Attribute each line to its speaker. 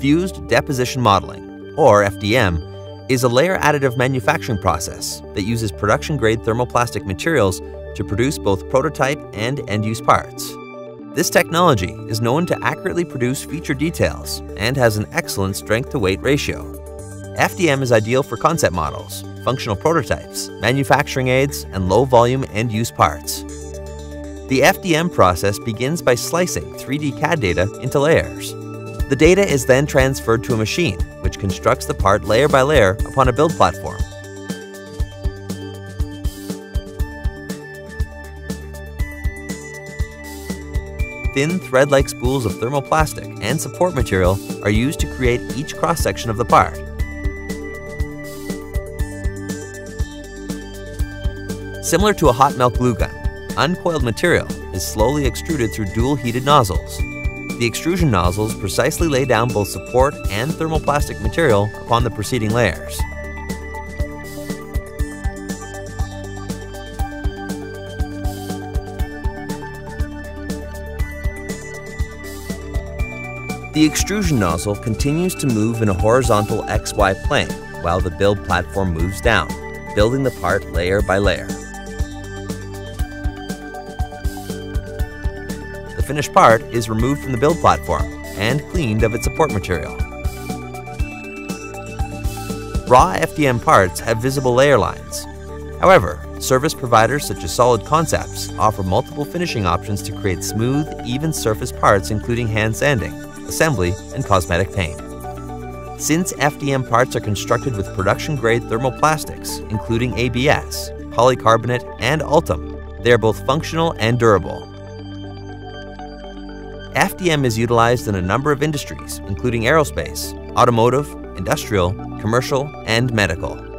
Speaker 1: Fused Deposition Modeling, or FDM, is a layer additive manufacturing process that uses production-grade thermoplastic materials to produce both prototype and end-use parts. This technology is known to accurately produce feature details and has an excellent strength-to-weight ratio. FDM is ideal for concept models, functional prototypes, manufacturing aids, and low-volume end-use parts. The FDM process begins by slicing 3D CAD data into layers. The data is then transferred to a machine, which constructs the part layer by layer upon a build platform. Thin thread-like spools of thermoplastic and support material are used to create each cross-section of the part. Similar to a hot melt glue gun, uncoiled material is slowly extruded through dual heated nozzles. The extrusion nozzles precisely lay down both support and thermoplastic material upon the preceding layers. The extrusion nozzle continues to move in a horizontal XY plane while the build platform moves down, building the part layer by layer. The finished part is removed from the build platform and cleaned of its support material. Raw FDM parts have visible layer lines. However, service providers such as Solid Concepts offer multiple finishing options to create smooth, even surface parts including hand sanding, assembly, and cosmetic paint. Since FDM parts are constructed with production-grade thermoplastics, including ABS, polycarbonate, and Ultem, they are both functional and durable. FDM is utilized in a number of industries, including aerospace, automotive, industrial, commercial, and medical.